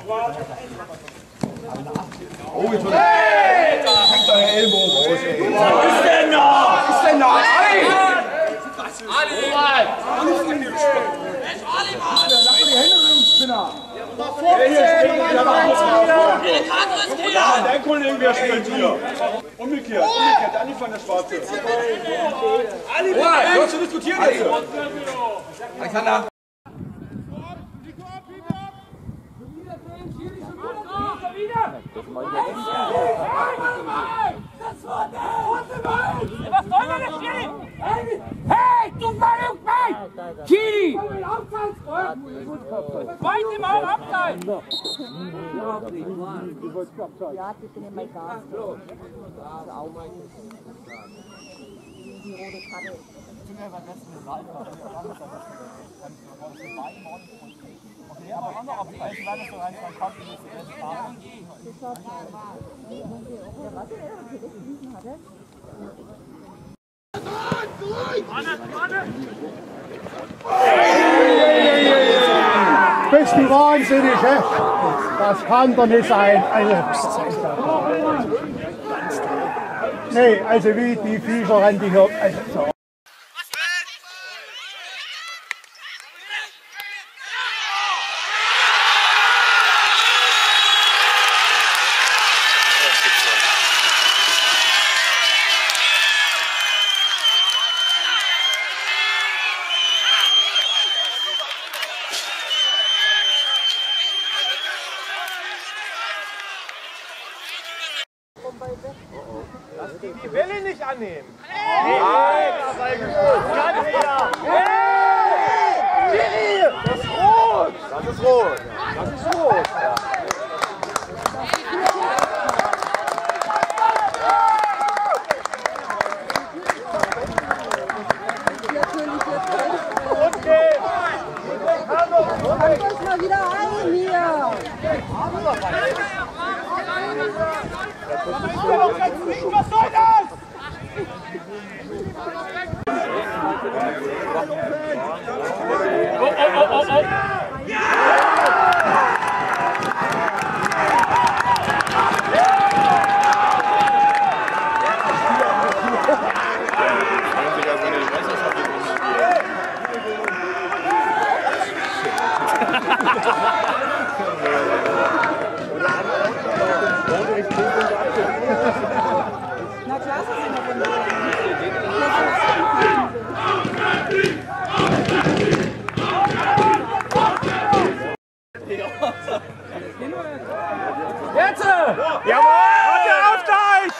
Oh, jetzt wird fängt der Ellbogen raus, ey. Was ist denn da? Was ist denn da? Ali! Lass mal die Hände rum, Spinner! Dein Kollege, wer spielt hier? Umgekehrt, Ali von der Schwarze. Ali, hör zu diskutieren jetzt! Alexander! Was soll denn das hier? Hey, du Meinung! Kili! Weite mal abteilen! Ja, das sind immer Gas. Die rote Karte. Okay, aber auch noch auf die Eis, weil das so ein Kampf ist. Bist du wahnsinnig, hä? Das kann doch nicht sein. Also, nee, also wie die Viecher an die hier. Also, so. Lass die Welle nicht annehmen. Nein, das sei gut. Ganz her. Hey! Das ist rot. Das ist rot. Das ist rot. Ja. Okay. Lass mal wieder ein hier. Was soll das? Na klar, das ist immer von Jetzt! Jawohl! Und der Ausgleich!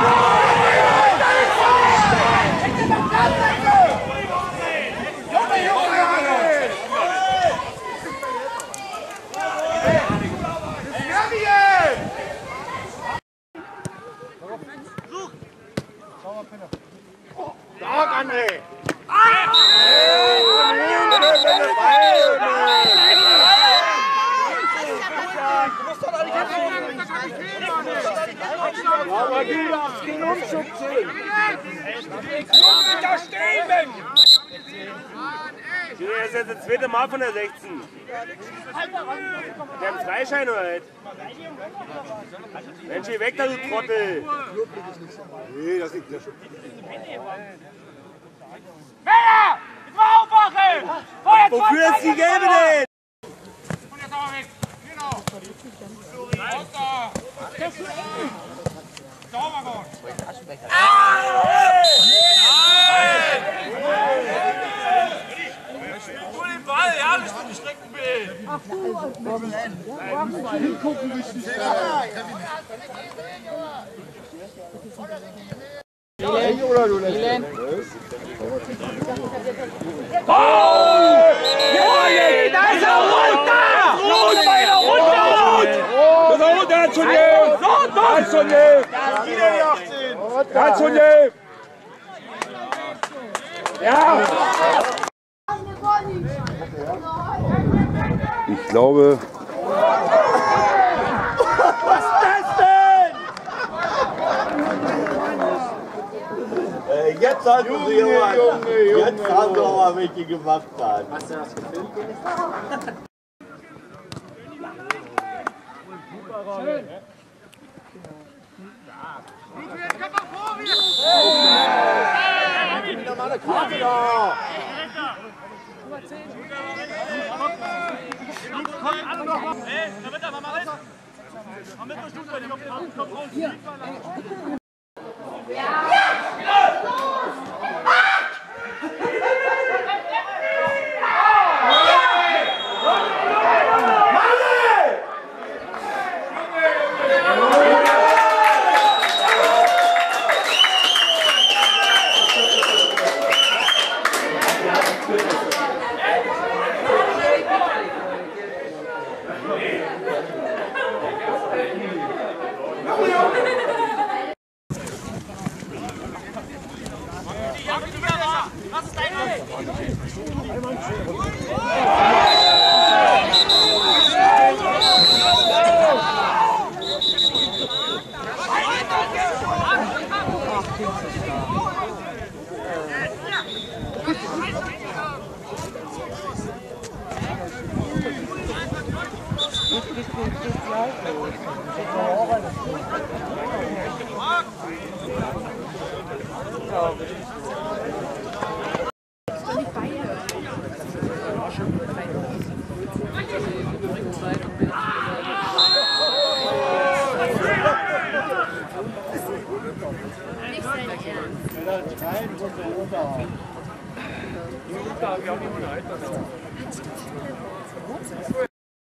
Junge, Da stehen, Mensch! Das ist jetzt das zweite Mal von der 16. Der hat einen Freischein oder nicht? Mensch, geh weg da, du Trottel! Nee, das liegt nicht. Männer! Jetzt mal aufwachen! Wofür ist die Gelbe denn? Und jetzt aber weg! Genau! Runter! Sauber gut! Hol den Ball, ja, nicht mit dem Streckenbild! Ach du, Hingucken richtig. Oder du lässt Da ist er runter! Rot, Beiner, runter! Das ist rot, der hat schon nehmen! Der hat schon nehmen! Der hat schon nehmen! Ja! Ich glaube, Was ist das denn? Jetzt hast du sie aber, jetzt hast du aber welche gemacht. Hast du das gefilmt? Wieder mal eine Karte da! Hey, da wird er mal mit! Am Mittwoch tut er nicht auf den Kopf raus! Was ist dein Name?